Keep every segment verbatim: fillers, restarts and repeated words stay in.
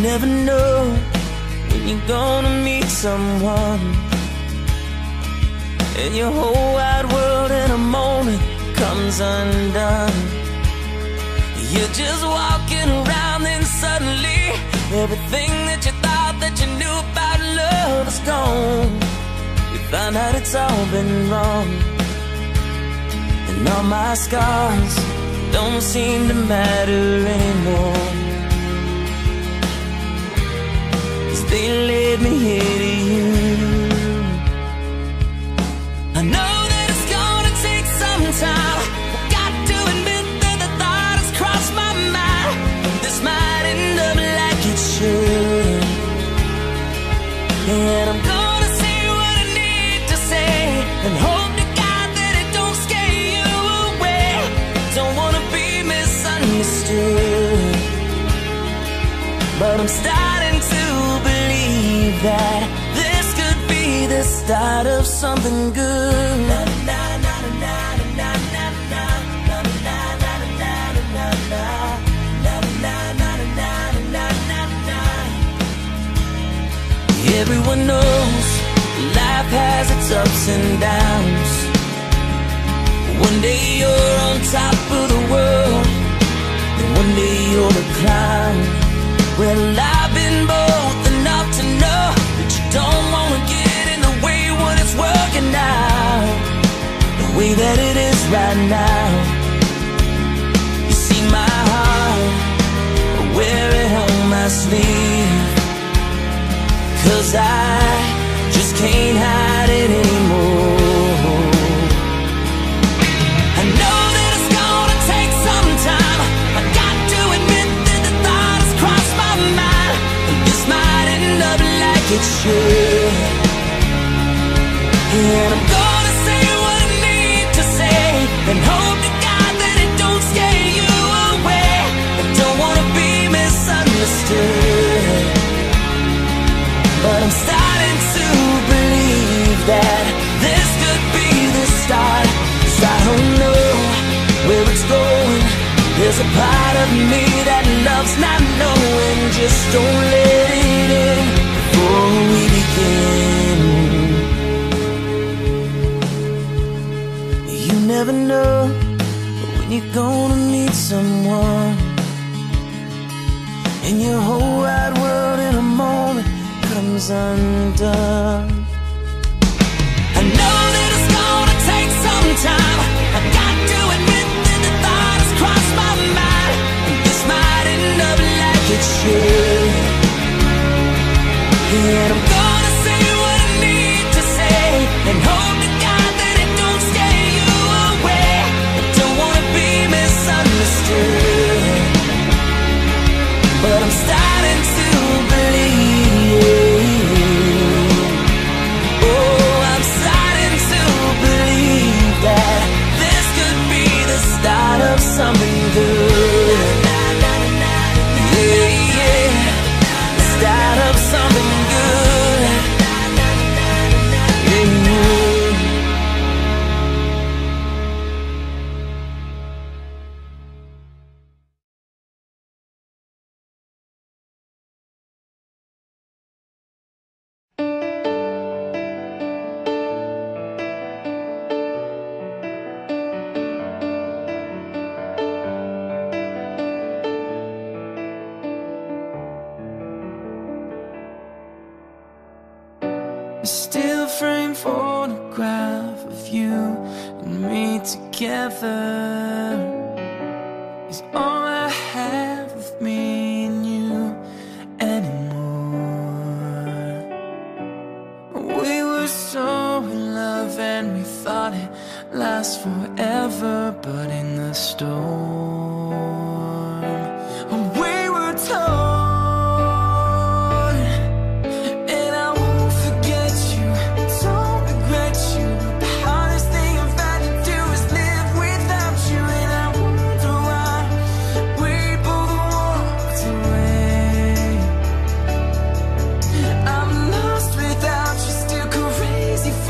never know when you're gonna meet someone, and your whole wide world in a moment comes undone. You're just walking around, then suddenly everything that you thought that you knew about love is gone. You find out it's all been wrong, and all my scars don't seem to matter anymore, 'cause they led me here to you. I know that it's gonna take some time. I've got to admit that the thought has crossed my mind. This might end up like it should, and I'm gonna say what I need to say, and hope to God that it don't scare you away. Don't wanna be misunderstood, but I'm starting to believe that this could be the start of something good. Na, na, na, na, na, na, na, na, na, na, na, na, na, na, na, na. Everyone knows life has its ups and downs. One day you're on top of the world, and one day you're the clown. Well, I've been both enough to know that you don't wanna get in the way when it's working out the way that it is right now. You see my heart, I wear it on my sleeve, 'cause I just can't hide it anymore. I know that it's gonna take some time. I got to admit that the thought has crossed my mind, and this might end up like it should, and I'm gonna say what I need to say, and hope to God that it don't scare you away. I don't wanna be misunderstood, but I'm starting to believe that this could be the start. 'Cause I don't know where it's going. There's a part of me that loves not knowing. Just don't let it in before we begin. You never know when you're gonna meet someone, and your whole wide world in a moment comes undone. I know that it's gonna take some time. I got to admit that the thought has crossed my mind, and this might end up like it should, and I'm gonna say what I need to say, and hope to God that it don't scare you away. I don't wanna be misunderstood, but I'm starting to believe. Oh, I'm starting to believe that this could be the start of something good. Yeah, yeah, the start of something good. Yeah, yeah. A still frame photograph of you and me together is all I have of me and you anymore. We were so in love and we thought it last forever, but in the storm we were told.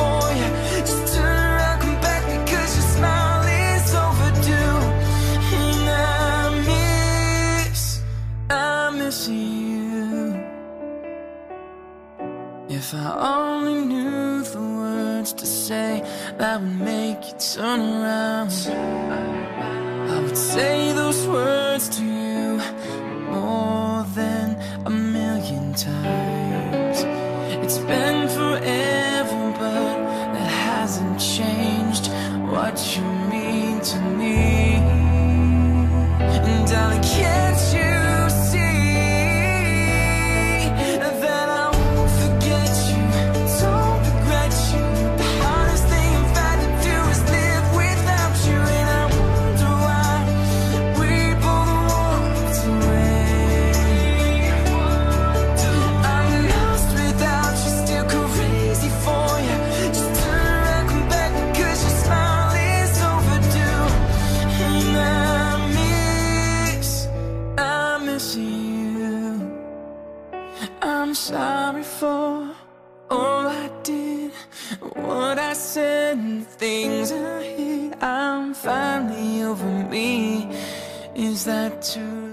Just turn around, come back, because your smile is overdue. If I only knew the words to say that would make you turn around, I would say those words to you more than a million times. It's been forever, but that hasn't changed what you mean to me. And darling, can't you see that I won't forget you, don't regret you? The hardest thing I've had to do is live without you. And I wonder why we both walked away. I'm lost without you, still crazy for you. Just turn around, come back, cause your smile is overdue. And I miss, I miss you. I'm sorry for all I did, what I said, and the things I hid. I'm finally over me. Is that true?